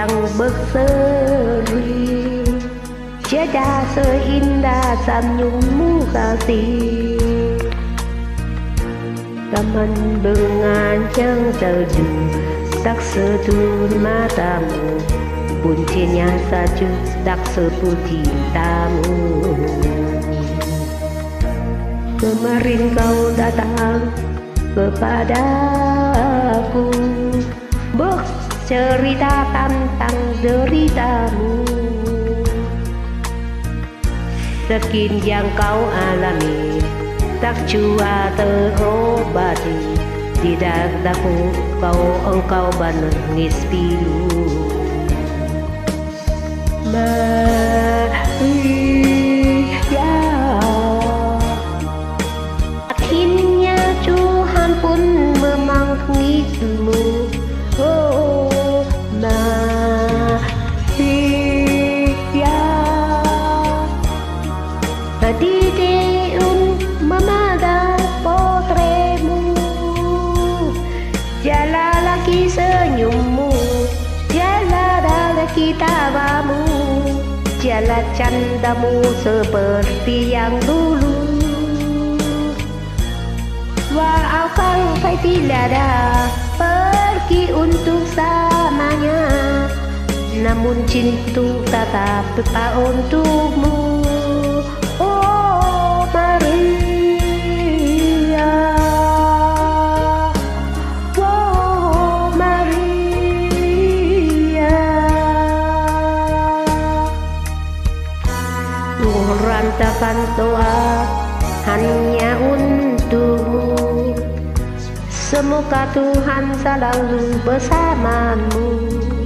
yang berseri, tiada seindah senyummu kasih. Taman dengan salju tak setur matamu, puncinya salju tak seputih cintamu. Kemarin kau datang kepadaku, bercerita tentang deritamu. Sakit yang kau alami tak jua terobati, tidak dapat engkau menangis pilu. Maria, akhirnya Tuhan pun memanggilmu. Oh Maria, hadirin memandang potretmu, jala lagi senyummu, jala lagi tawamu, jala candamu seperti yang dulu. Walaupun kau tiada pergi untuk selamanya, namun cinta tetap untukmu. Oh Maria, oh Maria, rantakan doa hanya untukmu. Semoga Tuhan selalu bersamamu.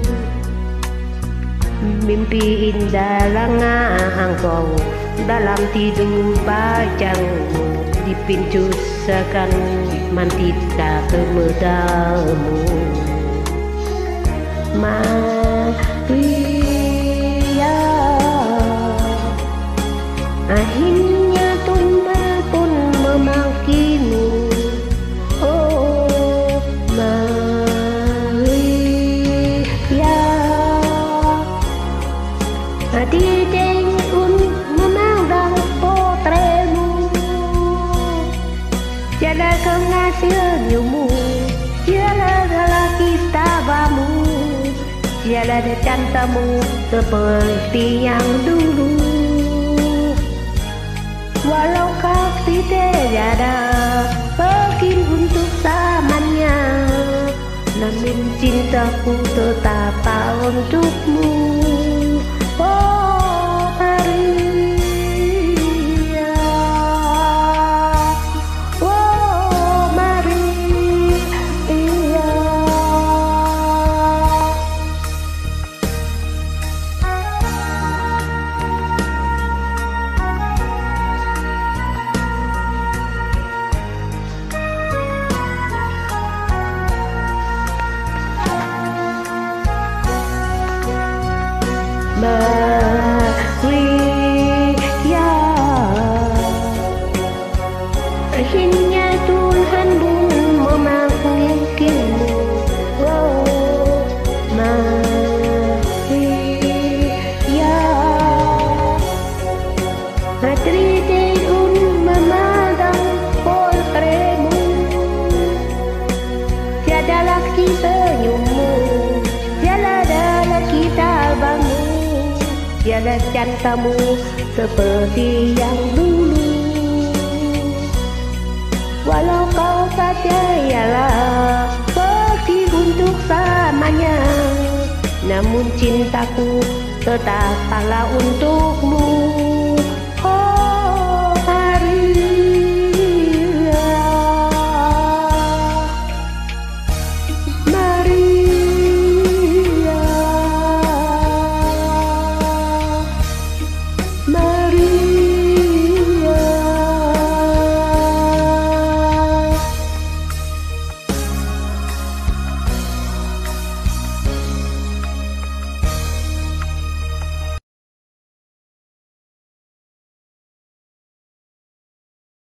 Mimpi indah lengang engkau dalam tidur bajangmu, di pintu sekan mantika kemedamu. Maria, akhirnya Tuhan pun memanggilmu. Oh Maria, hadirin memandang potretmu, jala kena senyummu, jala lagi tawamu, jala candamu seperti yang dulu. Walau kau tiada pergi untuk selamanya, namun cintaku tetap untukmu. Oh Maria, oh Maria. Maria, akhirnya Tuhan pun memanggilmu. Oh Maria, hadirin memandang potretmu, tiada lagi senyummu, tiada lagi tawamu, tiada candamu seperti yang dulu. Walau kau percayalah pergi untuk selamanya, namun cintaku tetaplah untukmu.